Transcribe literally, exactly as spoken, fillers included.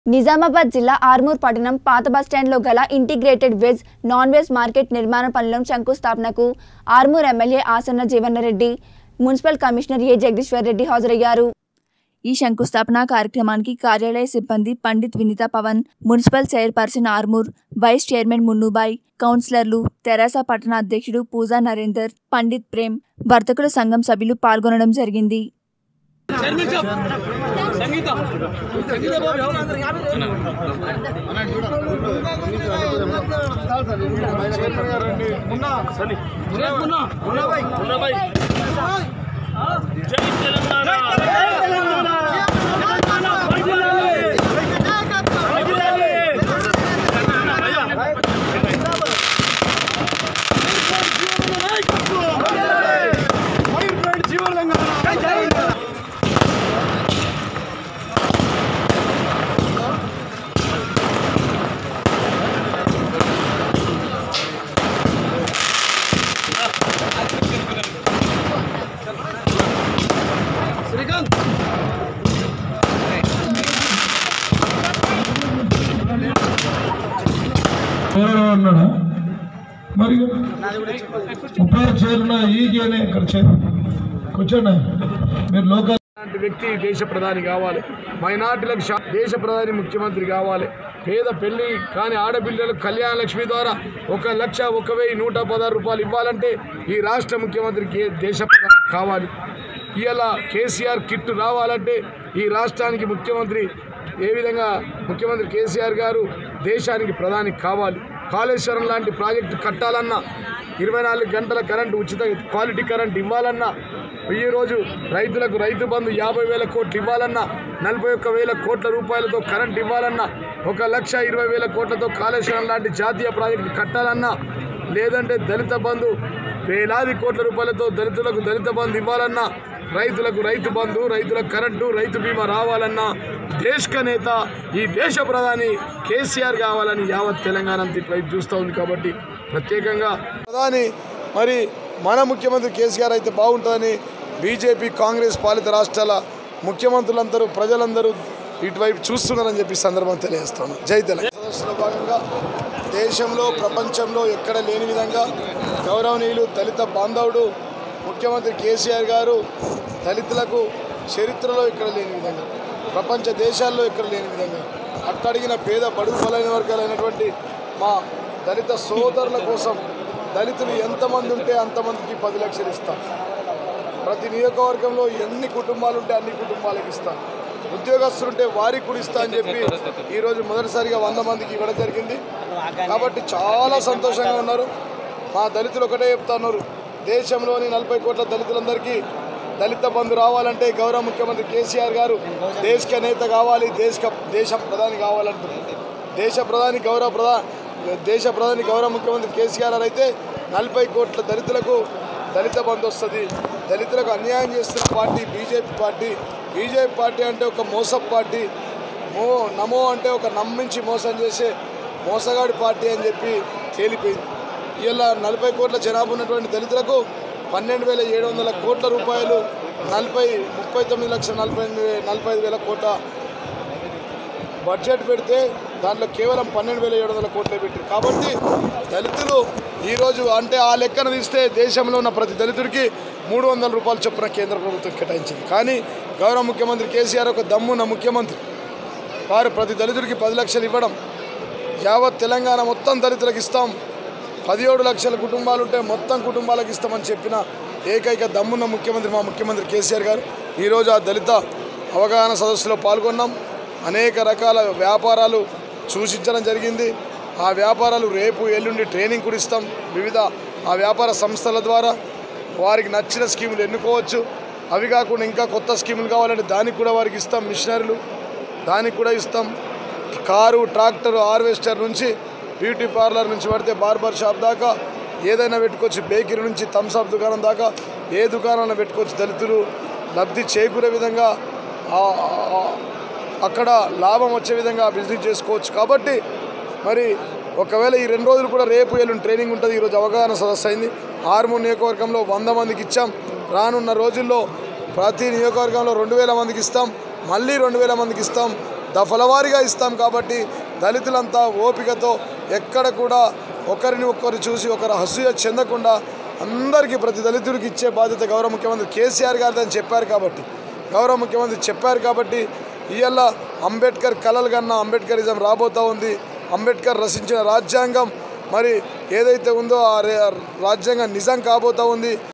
నిజామాబాద్ జిల్లా ఆర్మూర్ పట్టణం పాత బస్టాండ్లో గల integrated veg non veg market నిర్మాణ పనులను శంకుస్థాపనకు ఆర్మూర్ ఎమ్మెల్యే ఆసన్న జీవన్రెడ్డి, మున్సిపల్ కమిషనర్ ఏ జగదీశ్వర్ రెడ్డి హాజరయ్యారు. ఈ శంకుస్థాపన కార్యక్రమానికి కార్యాలయ సిబ్బంది Pandit Vineeta Pawan, municipal chairperson Armoor, vice chairman Munnubai, కౌన్సిలర్లు, తెరాస పట్టణ అధ్యక్షుడు పూజా నరేందర్, పండిత్ ప్రేమ్, వర్తకుల సంఘం సభ్యులు పాల్గొనడం జరిగింది. అన్నాడా మరి ముప్పై చేరిన ఈగేనే ఇక్కడ కూర్చోండి. మీరు లోకల్ వ్యక్తి దేశ ప్రధాని కావాలి, మైనార్టీలకు దేశ ప్రధాని ముఖ్యమంత్రి కావాలి, పేద పెళ్లి కాని ఆడపిల్లలకు కళ్యాణ లక్ష్మి ద్వారా ఒక లక్ష ఒక వెయ్యి నూట పదహారు రూపాయలు ఇవ్వాలంటే ఈ రాష్ట్ర ముఖ్యమంత్రికి దేశ ప్రధాని కావాలి. ఇవాళ కేసీఆర్ కిట్ రావాలంటే ఈ రాష్ట్రానికి ముఖ్యమంత్రి ఏ విధంగా ముఖ్యమంత్రి కేసీఆర్ గారు దేశానికి ప్రధాని కావాలి. కాళేశ్వరం లాంటి ప్రాజెక్టు కట్టాలన్నా, ఇరవై నాలుగు గంటల కరెంటు ఉచిత క్వాలిటీ కరెంట్ ఇవ్వాలన్నా, ఈరోజు రైతులకు రైతు బంధు యాభై వేల కోట్లు ఇవ్వాలన్నా, నలభై ఒక్క వేల కోట్ల రూపాయలతో కరెంట్ ఇవ్వాలన్నా, ఒక లక్ష ఇరవై వేల కోట్లతో కాళేశ్వరం లాంటి జాతీయ ప్రాజెక్టు కట్టాలన్నా, లేదంటే దళిత బంధు వేలాది కోట్ల రూపాయలతో దళితులకు దళిత బంధు ఇవ్వాలన్నా, రైతులకు రైతు బంధు, రైతులకు కరెంటు, రైతు బీమా రావాలన్నా దేశక నేత ఈ దేశ ప్రధాని కేసీఆర్ కావాలని యావత్ తెలంగాణ వైపు చూస్తూ ఉంది. కాబట్టి ప్రత్యేకంగా ప్రధాని మరి మన ముఖ్యమంత్రి కేసీఆర్ అయితే బాగుంటుందని బీజేపీ కాంగ్రెస్ పాలిత రాష్ట్రాల ముఖ్యమంత్రులందరూ ప్రజలందరూ ఇటువైపు చూస్తున్నారని చెప్పి సందర్భం తెలియజేస్తాను. జై తెలంగాణ. సదస్సులో భాగంగా దేశంలో ప్రపంచంలో ఎక్కడ లేని విధంగా గౌరవనీయులు దళిత బాంధవుడు ముఖ్యమంత్రి కేసీఆర్ గారు దళితులకు చరిత్రలో ఇక్కడ లేని విధంగా, ప్రపంచ దేశాల్లో ఇక్కడ లేని విధంగా అట్టడిగిన పేద బడుగు బలైన వర్గాలైనటువంటి మా దళిత సోదరుల కోసం దళితులు ఎంతమంది ఉంటే అంతమందికి పది లక్షలు ఇస్తాం. ప్రతి నియోజకవర్గంలో ఎన్ని కుటుంబాలు ఉంటే అన్ని కుటుంబాలకు ఇస్తాం. ఉద్యోగస్తులుంటే వారికి కూడా ఇస్తా అని చెప్పి ఈరోజు మొదటిసారిగా వంద మందికి ఇవ్వడం జరిగింది. కాబట్టి చాలా సంతోషంగా ఉన్నారు. మా దళితులు ఒకటే చెప్తా ఉన్నారు, దేశంలోని నలభై కోట్ల దళితులందరికీ దళిత బంధు రావాలంటే గౌరవ ముఖ్యమంత్రి కేసీఆర్ గారు దేశక నేత కావాలి, దేశ దేశ ప్రధాని కావాలంటున్నారు. దేశ ప్రధాని గౌరవ ప్రధా దేశ ప్రధాని గౌరవ ముఖ్యమంత్రి కేసీఆర్ అయితే నలభై కోట్ల దళితులకు దళిత బంధు వస్తుంది. దళితులకు అన్యాయం చేస్తున్న party BJP party. BJP party అంటే ఒక మోసపు పార్టీ, మో నమో అంటే ఒక నమ్మించి మోసం చేసే మోసగాడి పార్టీ అని చెప్పి తేలిపోయింది. ఇలా నలభై కోట్ల జనాభా ఉన్నటువంటి దళితులకు పన్నెండు వేల ఏడు వందల కోట్ల రూపాయలు, నలభై ముప్పై తొమ్మిది లక్షల నలభై నలభై ఐదు వేల కోట్ల బడ్జెట్ పెడితే దాంట్లో కేవలం పన్నెండు వేల ఏడు వందల కోట్లే పెట్టారు. కాబట్టి దళితులు ఈరోజు అంటే ఆ లెక్కన తీస్తే దేశంలో ఉన్న ప్రతి దళితుడికి మూడు వందల రూపాయలు చొప్పున కేంద్ర ప్రభుత్వం కేటాయించింది. కానీ గౌరవ ముఖ్యమంత్రి కేసీఆర్ ఒక దమ్మున్న ముఖ్యమంత్రి, వారు ప్రతి దళితుడికి పది లక్షలు ఇవ్వడం, యావత్ తెలంగాణ మొత్తం దళితులకు ఇస్తాం, పదిహేడు లక్షల కుటుంబాలు ఉంటే మొత్తం కుటుంబాలకు ఇస్తామని చెప్పిన ఏకైక దమ్మున్న ముఖ్యమంత్రి మా ముఖ్యమంత్రి కేసీఆర్ గారు. ఈరోజు ఆ దళిత అవగాహన సదస్సులో పాల్గొన్నాం. అనేక రకాల వ్యాపారాలు సూచించడం జరిగింది. ఆ వ్యాపారాలు రేపు ఎల్లుండి ట్రైనింగ్ కూడా ఇస్తాం. వివిధ ఆ వ్యాపార సంస్థల ద్వారా వారికి నచ్చిన స్కీములు ఎన్నుకోవచ్చు. అవి కాకుండా ఇంకా కొత్త స్కీములు కావాలంటే దానికి కూడా వారికి ఇస్తాం. మిషనరీలు దానికి కూడా ఇస్తాం. కారు, ట్రాక్టర్, హార్వెస్టర్ నుంచి బ్యూటీ పార్లర్ నుంచి పడితే బార్బర్ షాప్ దాకా ఏదైనా పెట్టుకోవచ్చు. బేకరీ నుంచి థమ్స్అప్ దుకాణం దాకా ఏ దుకాణాన్ని పెట్టుకోవచ్చు. దళితులు లబ్ధి చేకూరే విధంగా అక్కడ లాభం వచ్చే విధంగా బిజినెస్ చేసుకోవచ్చు. కాబట్టి మరి ఒకవేళ ఈ రెండు రోజులు కూడా రేపు ఎల్లుండి ట్రైనింగ్ ఉంటుంది. ఈరోజు అవగాహన సదస్సు అయింది. ఆర్మూర్ నియోజకవర్గంలో వంద మందికి ఇచ్చాం. రానున్న రోజుల్లో ప్రతి నియోజకవర్గంలో రెండు వేల మందికి ఇస్తాం, మళ్ళీ రెండు వేల మందికి ఇస్తాం. దఫలవారీగా ఇస్తాం కాబట్టి దళితులంతా ఓపికతో ఎక్కడ కూడా ఒకరిని ఒక్కరు చూసి ఒకరు అసూయ చెందకుండా అందరికీ ప్రతి దళితుడికి ఇచ్చే బాధ్యత గౌరవ ముఖ్యమంత్రి కేసీఆర్ గారిది అని చెప్పారు కాబట్టి గౌరవ ముఖ్యమంత్రి చెప్పారు కాబట్టి ఇవాళ అంబేద్కర్ కలలు కన్నా అంబేద్కరిజం రాబోతూ ఉంది. అంబేద్కర్ రచించిన రాజ్యాంగం మరి ఏదైతే ఉందో ఆ రాజ్యాంగం నిజం కాబోతూ ఉంది.